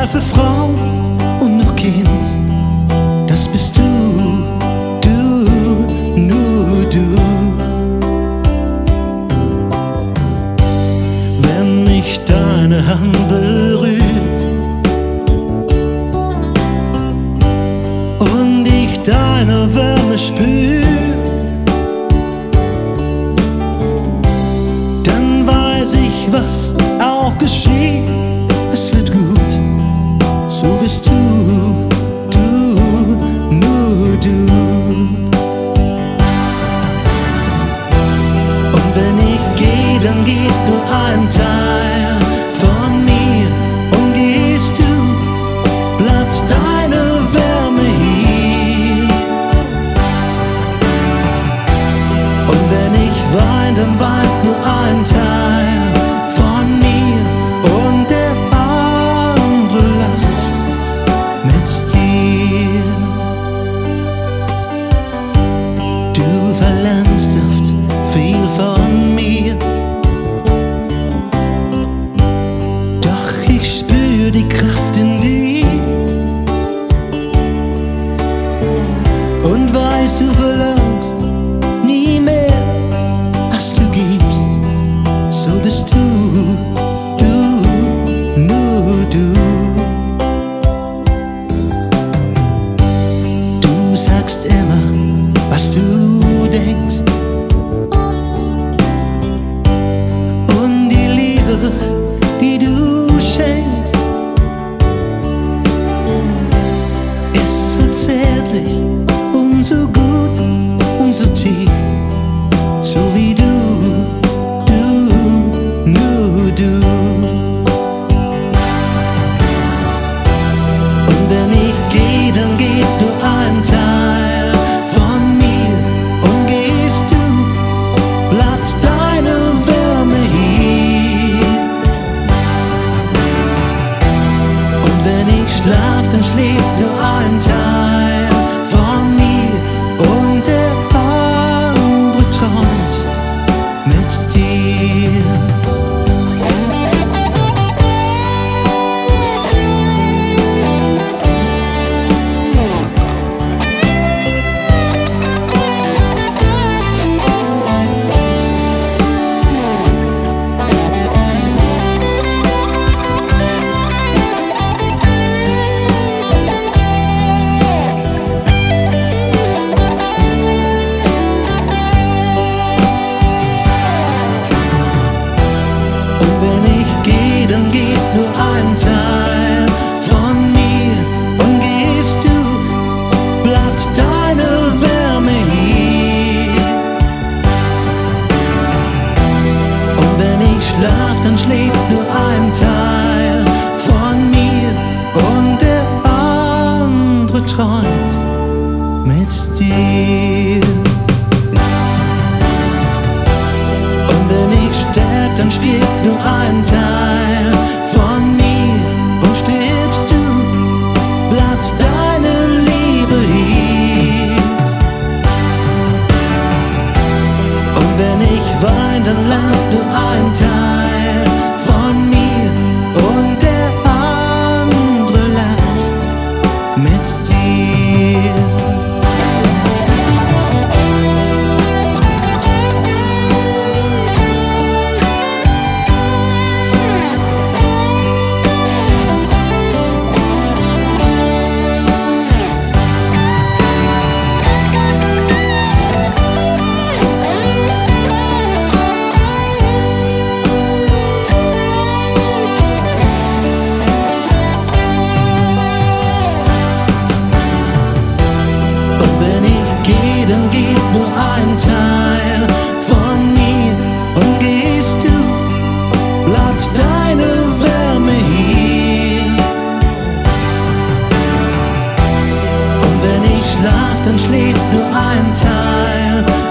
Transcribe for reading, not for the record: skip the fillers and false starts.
reife Frau und noch Kind, das bist du, nur du. Wenn mich deine Hand berührt und ich deine Wärme spür, dann weiß ich, was auch geschieht. Es wird gut, so bist du, nur du. Und wenn ich gehe, dann geht nur ein Teil von mir. Und gehst du, bleibt deine Wärme hier. Und wenn ich wein, dann weint nur ein Teil von mir. Und der andere lacht mit dir. Du verlangst oft viel von mir, doch ich spür die Kraft in dir und weiß, du verlangst nie mehr, als du gibst. So bist du, nur du. Du sagst immer, was du denkst, und die Liebe, die du schenkst, ist so zärtlich und so gut und so tief, so wie du, nur du. Und wenn ich gehe, dann geht nur ein Teil von mir. Und gehst du, bleibt deine Wärme hier. Und wenn ich schlaf, dann schläft nur ein Teil von mir. Und der andere träumt mit dir. Dann geht nur ein Teil von mir. Und gehst du, bleibt deine Wärme hier. Und wenn ich schlaf, dann schläft nur ein Teil von mir. Und der andere träumt mit dir. Und wenn ich sterb, dann stirbt nur ein Teil von mir. Und stirbst du, bleibt deine Liebe hier. Und wenn ich wein, dann lacht nur ein Teil von mir. Und der andere lacht mit dir. Dann geht nur ein Teil von mir. Und gehst du, bleibt deine Wärme hier. Und wenn ich schlaf, dann schläft nur ein Teil